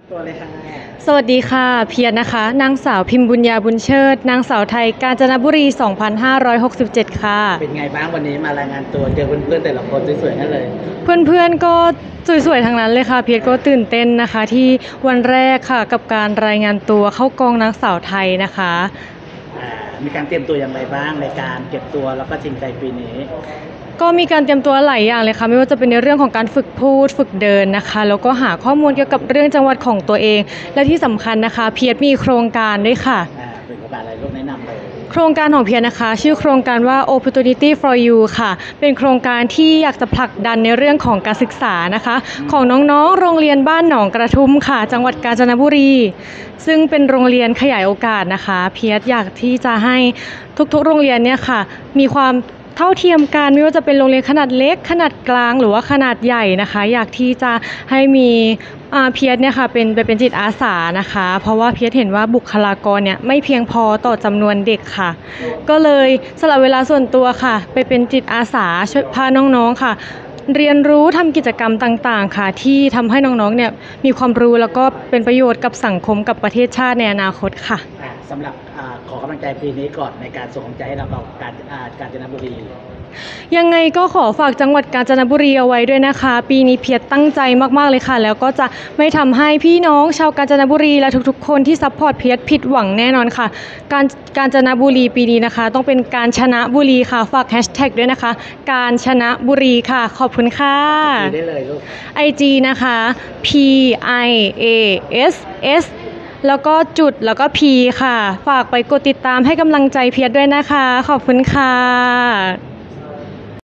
ตัวเลยค่ะสวัสดีค่ะเพียรนะคะนางสาวพิมพ์บุญญาบุญเชิดนางสาวไทยกาญจนบุรี2567ค่ะเป็นไงบ้างวันนี้มารายงานตัวเจอเพื่อนๆแต่ละคนสวยๆนั่นเลยเพื่อนๆก็สวยๆทั้งนั้นเลยค่ะเพียรก็ตื่นเต้นนะคะที่วันแรกค่ะกับการรายงานตัวเข้ากองนางสาวไทยนะคะอ่ามีการเตรียมตัวอย่างไรบ้างในการเก็บตัวแล้วก็ชิงใจปีนี้ก็มีการเตรียมตัวหลายอย่างเลยค่ะไม่ว่าจะเป็นในเรื่องของการฝึกพูดฝึกเดินนะคะแล้วก็หาข้อมูลเกี่ยวกับเรื่องจังหวัดของตัวเองและที่สำคัญนะคะเพียรมีโครงการด้วยค่ะเป็นโครงการอะไรลูกแนะนำเลยโครงการของเพียรนะคะชื่อโครงการว่า Opportunity for You ค่ะเป็นโครงการที่อยากจะผลักดันในเรื่องของการศึกษานะคะของน้องๆโรงเรียนบ้านหนองกระทุ่มค่ะจังหวัดกาญจนบุรีซึ่งเป็นโรงเรียนขยายโอกาสนะคะเพียรอยากที่จะให้ทุกๆโรงเรียนเนี่ยค่ะมีความเท่าเทียมกันไม่ว่าจะเป็นโรงเรียนขนาดเล็กขนาดกลางหรือว่าขนาดใหญ่นะคะอยากที่จะให้มีเพียรเนี่ยค่ะเป็นจิตอาสานะคะเพราะว่าเพียรเห็นว่าบุคลากรเนี่ยไม่เพียงพอต่อจำนวนเด็กค่ะก็เลยสละเวลาส่วนตัวค่ะไปเป็นจิตอาสาช่วยพาน้องๆค่ะเรียนรู้ทำกิจกรรมต่างๆค่ะที่ทำให้น้องๆเนี่ยมีความรู้แล้วก็เป็นประโยชน์กับสังคมกับประเทศชาติในอนาคตค่ะสำหรับขอกำลังใจปีนี้ก่อนในการส่งกำลังใจให้เรากับกาญจนบุรียังไงก็ขอฝากจังหวัดกาญจนบุรีเอาไว้ด้วยนะคะปีนี้เพียรตั้งใจมากๆเลยค่ะแล้วก็จะไม่ทำให้พี่น้องชาวกาญจนบุรีและทุกๆคนที่ซัพพอร์ตเพียรผิดหวังแน่นอนค่ะกาญจนบุรีปีนี้นะคะต้องเป็นการชนะบุรีค่ะฝากแฮชแท็กด้วยนะคะการชนะบุรีค่ะขอบคุณค่ะได้เลยลูก IG นะคะ PIASS แล้วก็จุดแล้วก็ P ค่ะฝากไปกดติดตามให้กำลังใจเพียรด้วยนะคะขอบคุณค่ะ